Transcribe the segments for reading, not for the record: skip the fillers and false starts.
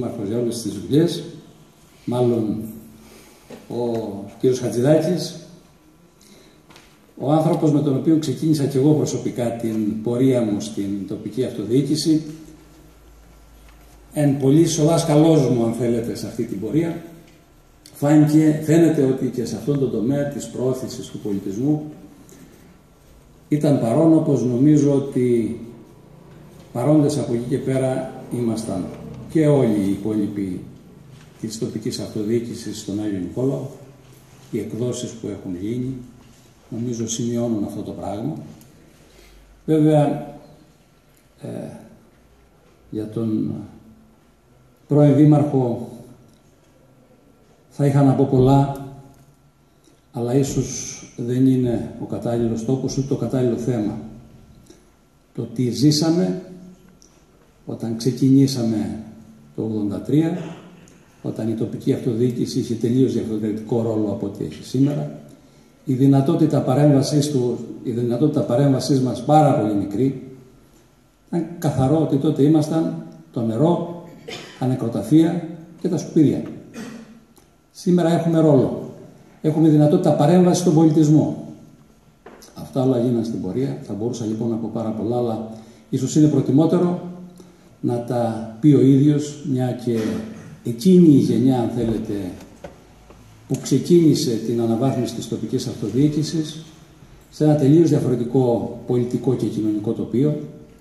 για όλες τις δουλειές, μάλλον ο κύριος Χατζηδάκης, ο άνθρωπος με τον οποίο ξεκίνησα και εγώ προσωπικά την πορεία μου στην τοπική αυτοδιοίκηση, εν πολλής ο δάσκαλός μου, αν θέλετε, σε αυτή την πορεία. Φαίνεται ότι και σε αυτόν τον τομέα της προώθησης του πολιτισμού ήταν παρόν, όπως νομίζω ότι παρόντες από εκεί και πέρα ήμασταν και όλοι οι υπόλοιποι της τοπικής αυτοδιοίκησης στον Άγιο Νικόλαο. Οι εκδόσεις που έχουν γίνει νομίζω σημειώνουν αυτό το πράγμα. Βέβαια για τον πρώην Δήμαρχο θα είχα να πω πολλά, αλλά ίσως δεν είναι ο κατάλληλος τόπος ούτε το κατάλληλο θέμα. Το τι ζήσαμε όταν ξεκινήσαμε το 1983, όταν η τοπική αυτοδιοίκηση είχε τελείως διαφορετικό ρόλο από ό,τι έχει σήμερα, η δυνατότητα παρέμβασής μας πάρα πολύ μικρή. Ήταν καθαρό ότι τότε ήμασταν το νερό, τα νεκροταφεία και τα σκουπίδια. Σήμερα έχουμε ρόλο. Έχουμε δυνατότητα παρέμβαση στον πολιτισμό. Αυτά όλα γίνανε στην πορεία. Θα μπορούσα λοιπόν να πω πάρα πολλά, αλλά ίσως είναι προτιμότερο να τα πει ο ίδιος, μια και εκείνη η γενιά, αν θέλετε, που ξεκίνησε την αναβάθμιση της τοπικής αυτοδιοίκησης σε ένα τελείως διαφορετικό πολιτικό και κοινωνικό τοπίο,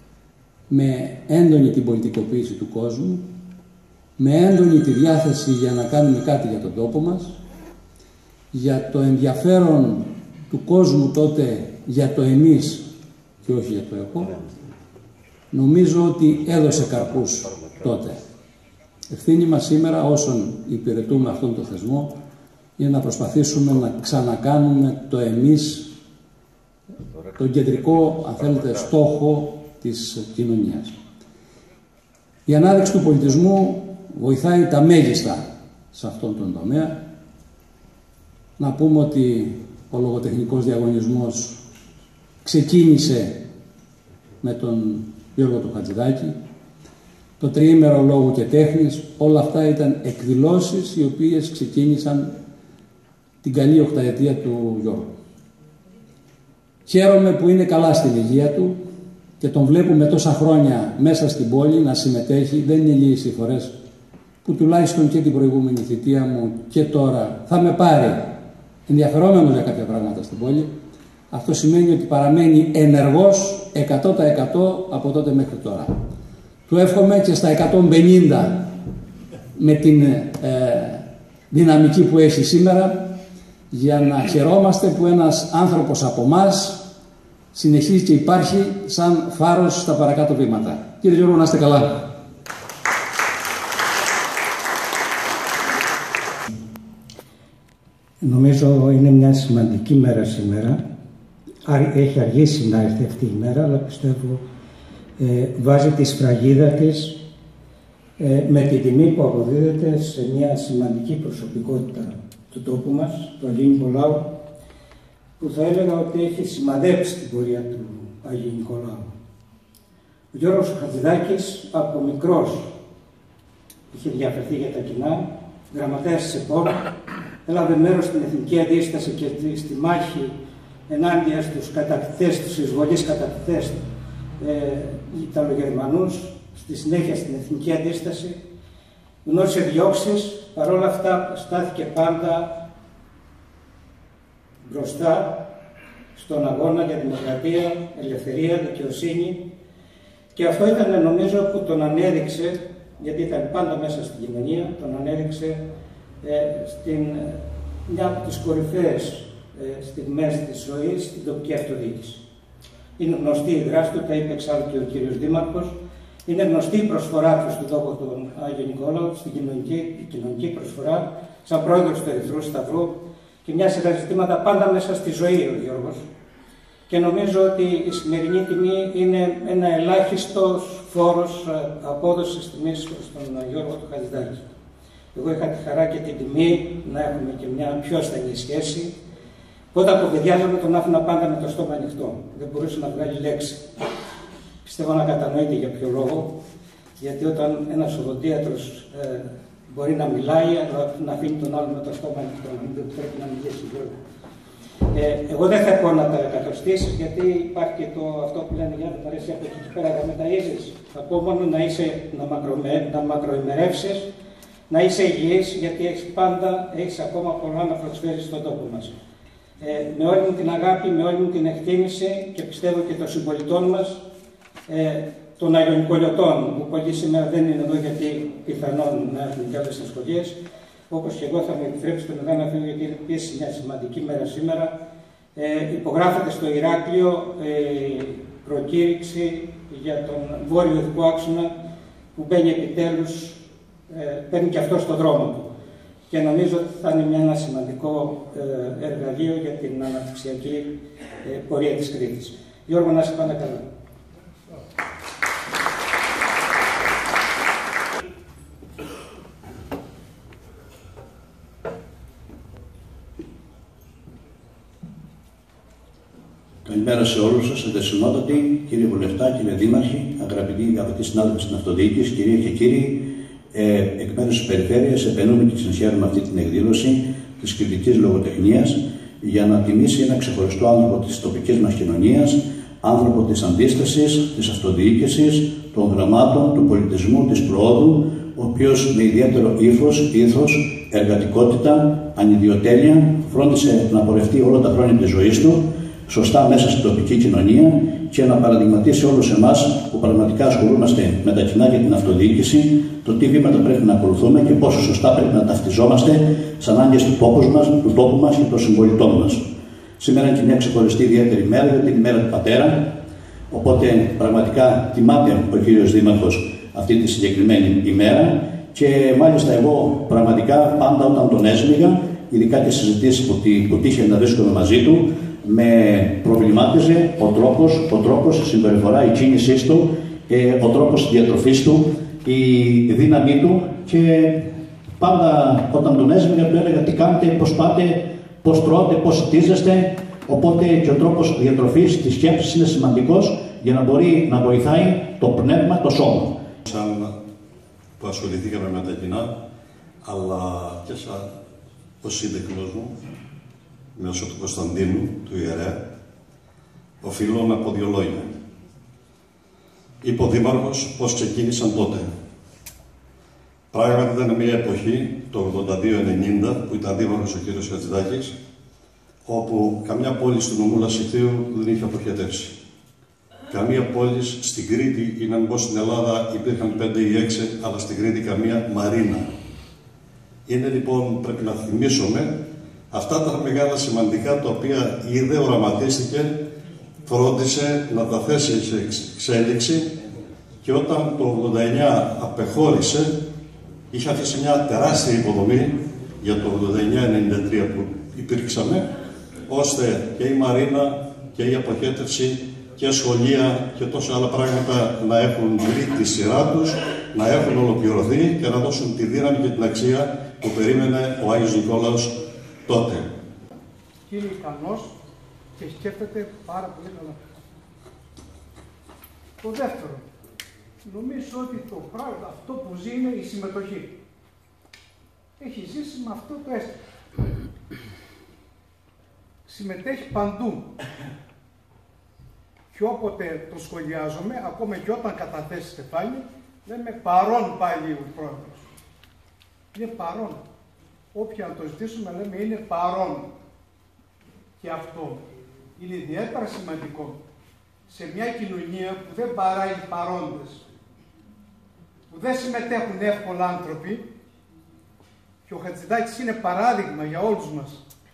με έντονη την πολιτικοποίηση του κόσμου, με έντονη τη διάθεση για να κάνουμε κάτι για τον τόπο μας, για το ενδιαφέρον του κόσμου τότε για το εμείς και όχι για το εγώ. Νομίζω ότι έδωσε καρπούς τότε. Ευθύνη μας σήμερα, όσων υπηρετούμε αυτόν τον θεσμό, είναι να προσπαθήσουμε να ξανακάνουμε το εμείς, τον κεντρικό, αν θέλετε, στόχο της κοινωνίας. Η ανάδειξη του πολιτισμού βοηθάει τα μέγιστα σε αυτόν τον τομέα. Να πούμε ότι ο λογοτεχνικός διαγωνισμός ξεκίνησε με τον Γιώργο του Χατζηδάκη. Το τριήμερο λόγου και τέχνης, όλα αυτά ήταν εκδηλώσεις οι οποίες ξεκίνησαν την καλή οκταετία του Γιώργου. Χαίρομαι που είναι καλά στην υγεία του και τον βλέπουμε τόσα χρόνια μέσα στην πόλη να συμμετέχει. Δεν είναι λίγες οι φορές που τουλάχιστον και την προηγούμενη θητεία μου και τώρα θα με πάρει ενδιαφερόμενο για κάποια πράγματα στην πόλη. Αυτό σημαίνει ότι παραμένει ενεργός 100% από τότε μέχρι τώρα. Του εύχομαι και στα 150 με την δυναμική που έχει σήμερα, για να χαιρόμαστε που ένας άνθρωπος από εμάς συνεχίζει και υπάρχει σαν φάρος στα παρακάτω βήματα. Κύριε Γιώργο, να είστε καλά. Νομίζω είναι μια σημαντική μέρα σήμερα. Έχει αργήσει να έρθει αυτή η μέρα, αλλά πιστεύω βάζει τη σφραγίδα της με την τιμή που αποδίδεται σε μια σημαντική προσωπικότητα του τόπου μας, του Αγίου Νικολάου, που θα έλεγα ότι έχει σημαδέψει την πορεία του Αγίου Νικολάου. Ο Γιώργος Χατζηδάκης από μικρός είχε ενδιαφερθεί για τα κοινά, γραμματέας της ΕΠΟΠ, έλαβε μέρος στην Εθνική Αντίσταση και στη μάχη ενάντια στους κατακτητές, στους εισβολείς κατακτητές Ιταλογερμανούς, στη συνέχεια στην Εθνική Αντίσταση. Γνώρισε διώξεις, παρόλα αυτά στάθηκε πάντα μπροστά στον αγώνα για δημοκρατία, ελευθερία, δικαιοσύνη, και αυτό ήταν, νομίζω, που τον ανέδειξε, γιατί ήταν πάντα μέσα στην κοινωνία, τον ανέδειξε στην μια από τις κορυφαίες στιγμές της ζωής στην τοπική αυτοδιοίκηση. Είναι γνωστή η δράση του, τα είπε εξάλλου και ο κύριος Δήμαρχος. Είναι γνωστή η προσφορά του στον τόπο του Άγιο Νικόλαου, στην κοινωνική προσφορά, σαν πρόεδρος του Ερυθρού Σταυρού και μια σειρά ζητήματα πάντα μέσα στη ζωή ο Γιώργος. Και νομίζω ότι η σημερινή τιμή είναι ένα ελάχιστος φόρος απόδοσης τιμής στον Γιώργο του Χατζηδάκη. Εγώ είχα τη χαρά και την τιμή να έχουμε και μια πιο στενή σχέση. Όταν αποβεδιάζαμε τον άφηνα πάντα με το στόμα ανοιχτό. Δεν μπορούσε να βγάλει λέξη. Πιστεύω να κατανοείτε για ποιο λόγο. Γιατί όταν ένας οδοντίατρος μπορεί να μιλάει, αλλά να αφήνει τον άλλο με το στόμα ανοιχτό, δεν πρέπει να μιλήσει. Εγώ δεν θα πω να τα εκατοστήσεις, γιατί υπάρχει και αυτό που λένε για να παρέσει από εκεί πέρα να μεταΐζεις. Θα πω μόνο να μακροημερεύσεις, να είσαι υγιής, γιατί έχεις ακόμα πολλά να προσφέρεις στον τόπο μας. Με όλη μου την αγάπη, με όλη μου την εκτίμηση και πιστεύω και των συμπολιτών μας, των Αγιονικολιωτών, που πολλοί σήμερα δεν είναι εδώ γιατί πιθανόν να έχουν και άλλες ασχολίες, όπως και εγώ θα μου επιτρέψετε μετά να φύγω, γιατί είναι επίσης μια σημαντική μέρα σήμερα. Υπογράφεται στο Ηράκλειο προκήρυξη για τον βόρειο οδικό άξονα που μπαίνει επιτέλους, παίρνει και αυτό στον δρόμο του. Και νομίζω ότι θα είναι ένα σημαντικό εργαλείο για την αναπτυξιακή πορεία της Κρήτης. Γιώργο, να είσαι πάντα καλά. Καλημέρα σε όλους σας, εντεσινότατοι, κύριε Βουλευτά, κύριε Δήμαρχοι, αγαπητοί συνάδελφοι στην αυτοδιοίκηση, κυρίες και κύριοι, εκ μέρους της Περιφέρειας επενούμε και συγχαίρουμε αυτή την εκδήλωση της κριτικής λογοτεχνίας για να τιμήσει ένα ξεχωριστό άνθρωπο της τοπικής μας κοινωνίας, άνθρωπο της αντίστασης, της αυτοδιοίκησης, των γραμμάτων, του πολιτισμού, της προόδου, ο οποίος με ιδιαίτερο ήθος, εργατικότητα, ανιδιοτέλεια φρόντισε να πορευτεί όλα τα χρόνια της ζωής του σωστά μέσα στην τοπική κοινωνία και να παραδειγματίσει όλους εμάς που πραγματικά ασχολούμαστε με τα κοινά και την αυτοδιοίκηση, το τι βήματα πρέπει να ακολουθούμε και πόσο σωστά πρέπει να ταυτιζόμαστε στις ανάγκες του τόπου μας και των συμπολιτών μας. Σήμερα είναι και μια ξεχωριστή ιδιαίτερη μέρα, γιατί είναι η μέρα του πατέρα. Οπότε πραγματικά τιμάται ο κύριος Δήμαρχος αυτή τη συγκεκριμένη ημέρα. Και μάλιστα εγώ πραγματικά πάντα όταν τον έσμιγα, ειδικά τις συζητήσεις που τύχε να βρίσκομαι μαζί του, με προβλημάτιζε ο τρόπος, η συμπεριφορά, η κίνησή του, ο τρόπος διατροφής του, η δύναμή του, και πάντα όταν τον έσμιγα του έλεγα τι κάνετε, πώς πάτε, πώς τρώτε, πώς σιτίζεστε. Οπότε και ο τρόπος διατροφής της σκέψης είναι σημαντικός για να μπορεί να βοηθάει το πνεύμα, το σώμα. Σαν που ασχοληθήκαμε με τα κοινά, αλλά και σαν ο σύντεχνος μου, μέσω του Κωνσταντίνου, του ιερέα, οφείλω να πω δύο λόγια. Είπε ο Δήμαρχος πώς ξεκίνησαν τότε. Πράγματι ήταν μια εποχή, το 82-90, που ήταν δήμαρχος ο κύριος Χατζηδάκης, όπου καμιά πόλη του νομού Λασιθίου δεν είχε αποχετεύσει. Καμία πόλη στην Κρήτη, ή να μην πω στην Ελλάδα, υπήρχαν 5 ή 6, αλλά στην Κρήτη καμία μαρίνα. Είναι λοιπόν, πρέπει να θυμίσουμε, αυτά τα μεγάλα σημαντικά τα οποία είδε, οραματίστηκε, φρόντισε να τα θέσει σε εξέλιξη, και όταν το 89 απεχώρησε, είχε αφήσει μια τεράστια υποδομή για το 89-93 που υπήρξαμε, ώστε και η μαρίνα και η αποχέτευση και σχολεία και τόσα άλλα πράγματα να έχουν βρει τη σειρά τους, να έχουν ολοκληρωθεί και να δώσουν τη δύναμη και την αξία που περίμενε ο Άγιος Νικόλαος τότε. Κύριε ικανός και σκέφτεται πάρα πολύ καλά. Το δεύτερο, νομίζω ότι το πράγμα, αυτό που ζει είναι η συμμετοχή. Έχει ζήσει με αυτό το αίσθημα. Συμμετέχει παντού. Και όποτε το σχολιάζομαι, ακόμα και όταν καταθέσει στεφάνι, λέμε παρόν πάλι ο πρόεδρος. Είναι παρόν. Όποια να το ζητήσουμε, λέμε είναι παρόν. Και αυτό είναι ιδιαίτερα σημαντικό σε μια κοινωνία που δεν παράγει παρόντες, που δεν συμμετέχουν εύκολα άνθρωποι, και ο Χατζηδάκης είναι παράδειγμα για όλους μας.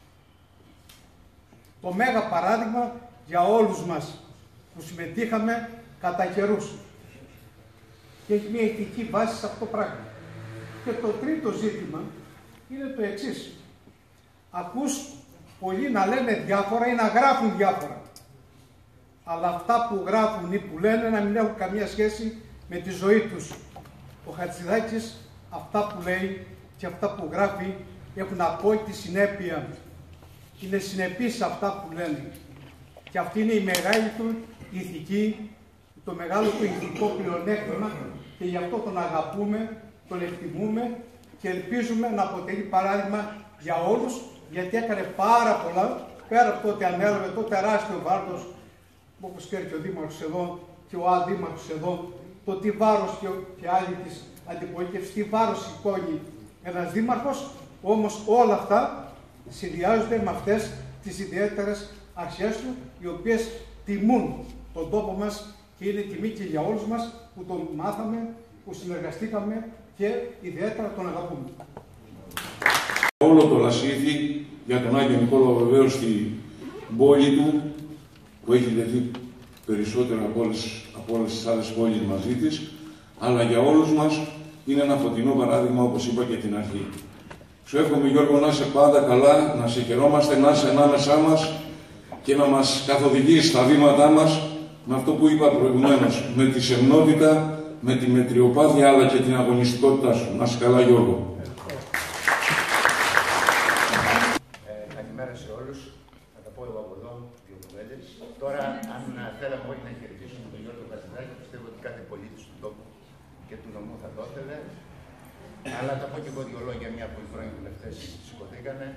Το μέγα παράδειγμα για όλους μας που συμμετείχαμε κατά καιρούς. Και έχει μια ηθική βάση σε αυτό το πράγμα. Και το τρίτο ζήτημα είναι το εξής. Ακούς πολλοί να λένε διάφορα ή να γράφουν διάφορα. Αλλά αυτά που γράφουν ή που λένε να μην έχουν καμία σχέση με τη ζωή τους. Ο Χατζηδάκης αυτά που λέει και αυτά που γράφει έχουν απόλυτη συνέπεια. Είναι συνεπείς σε αυτά που λένε. Και αυτή είναι η μεγάλη του ηθική, το μεγάλο του ηθικό πλεονέκτημα και γι' αυτό τον αγαπούμε, τον εκτιμούμε και ελπίζουμε να αποτελεί παράδειγμα για όλους, γιατί έκανε πάρα πολλά, πέρα από το ότι ανέλαβε το τεράστιο βάρος, όπως ξέρει και ο Δήμαρχος εδώ και ο Αντίμαρχος εδώ, το τι βάρος και άλλοι της αντιπολίτευσης, τι βάρος σηκώνει ένας δήμαρχος, όμως όλα αυτά συνδυάζονται με αυτές τις ιδιαίτερες αρχές του, οι οποίες τιμούν τον τόπο μας και είναι τιμή και για όλους μας που τον μάθαμε, που συνεργαστήκαμε και ιδιαίτερα τον αγαπούμε. Όλο το λασίθι για τον Άγιο Νικόλαο βεβαίως στην πόλη του, που έχει δεθεί περισσότερο από όλες τις άλλες πόλεις μαζί της, αλλά για όλους μας είναι ένα φωτεινό παράδειγμα, όπως είπα και την αρχή. Σου εύχομαι, Γιώργο, να είσαι πάντα καλά, να σε χαιρόμαστε, να είσαι ανάμεσά μας και να μας καθοδηγείς στα βήματά μας με αυτό που είπα προηγουμένως, με τη σεμνότητα, με τη μετριοπάθεια, αλλά και την αγωνιστικότητά σου. Να είσαι καλά, Γιώργο. Καλημέρα σε όλους. Θα τα πω εγώ από εδώ, δύο κουβέντες. Τώρα, αν θέλαμε όλοι να χαιρετήσουμε τον Γιώργο Χατζηδάκη, πιστεύω ότι κάθε πολίτης του τόπου και του νομού θα το ήθελε. Αλλά θα πω και εγώ δύο λόγια, μια που οι πρώην βουλευτές σηκωθήκανε.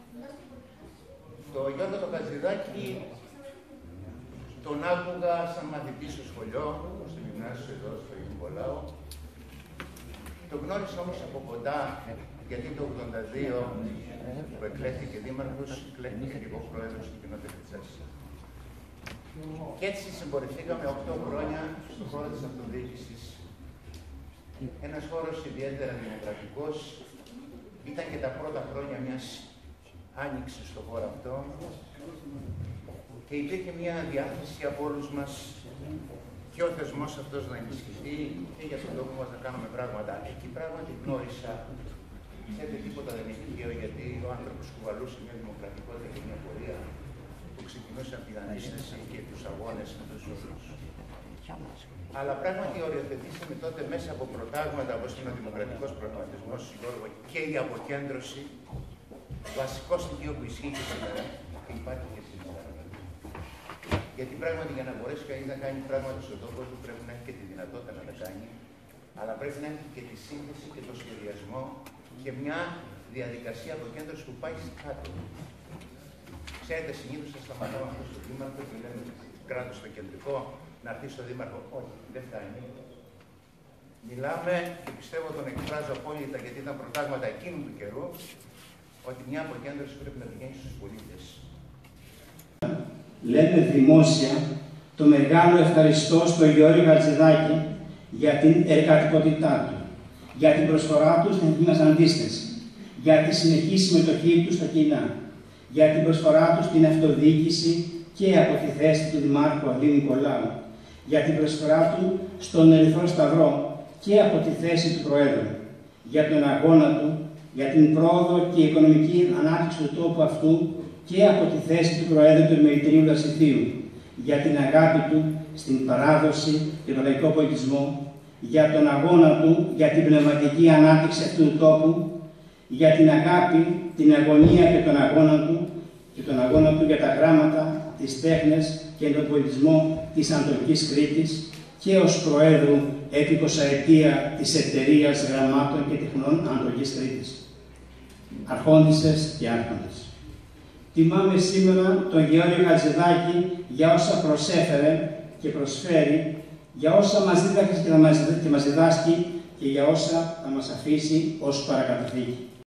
Το Γιώργο το Χατζηδάκη τον άκουγα σαν μαθητή στο σχολείο, στο γυμνάσιο εδώ, στο Νικολάου. Το γνώρισα όμως από κοντά, γιατί το 1982 που εκλέχθηκε δήμαρχος, εκλέχθηκε και εγώ πρόεδρος του κοινότητας της Άσης. Και έτσι συμπορευθήκαμε 8 χρόνια στον χώρο της αυτοδιοίκησης. Ένας χώρος ιδιαίτερα δημοκρατικός, ήταν και τα πρώτα χρόνια μιας άνοιξης στον χώρο αυτό και υπήρχε μια διάθεση από όλους μας και ο θεσμός αυτός να ενισχυθεί και για τον τόπο μας να κάνουμε πράγματα. Εκεί πράγματι γνώρισα, ξέρετε, τίποτα δεν είναι τυχαίο, γιατί ο άνθρωπος κουβαλούσε μια δημοκρατικότητα και μια πορεία που ξεκινούσε από την αντίσταση και τους αγώνες με τους όλους. Αλλά πράγματι οριοθετήσαμε τότε μέσα από προτάγματα όπως είναι ο δημοκρατικός προγραμματισμός, και η αποκέντρωση, βασικό στοιχείο που ισχύει και σήμερα και υπάρχει και σήμερα. Γιατί πράγματι για να μπορέσει κανείς να κάνει πράγματα στον τόπο του πρέπει να έχει και τη δυνατότητα να τα κάνει, αλλά πρέπει να έχει και τη σύνθεση και το σχεδιασμό και μια διαδικασία αποκέντρωση που πάει κάτω. Ξέρετε, συνήθως θα σταματάμε αυτό στο δήμαρχο και λέμε κράτος στο κεντρικό, να έρθει στο δήμαρχο. Όχι, δεν φτάνει. Μιλάμε και πιστεύω τον εκφράζω απόλυτα γιατί ήταν προτάγματα εκείνου του καιρού, ότι μια αποκέντρωση πρέπει να πηγαίνει στους πολίτες. Λέμε δημόσια το μεγάλο ευχαριστώ στον Γιώργο Χατζηδάκη για την εργατικότητά του, για την προσφορά του στην εθνική μας αντίσταση, για τη συνεχή συμμετοχή του στα κοινά, για την προσφορά του στην αυτοδιοίκηση και από τη θέση του Δημάρχου Αγίου Νικολάου, για την προσφορά του στον Ερυθρό Σταυρό και από τη θέση του Προέδρου, για τον αγώνα του, για την πρόοδο και οικονομική ανάπτυξη του τόπου αυτού και από τη θέση του Προέδρου του Επιμελητηρίου Λασιθίου, για την αγάπη του στην παράδοση και τον λαϊκό πολιτισμό, για τον αγώνα του για την πνευματική ανάπτυξη αυτού του τόπου, για την αγάπη, την αγωνία και τον αγώνα του για τα γράμματα, τις τέχνες και τον πολιτισμό της Ανατολικής Κρήτης και ως Προέδρου επί 20ετία της Εταιρείας Γραμμάτων και Τεχνών Ανατολικής Κρήτης. Αρχόντισσες και άρχοντες. Τιμάμε σήμερα τον Γεώργιο Χατζηδάκη για όσα προσέφερε και προσφέρει, για όσα μας δίδαξε και μας διδάσκει και για όσα θα μας αφήσει ως παρακαταθήκη.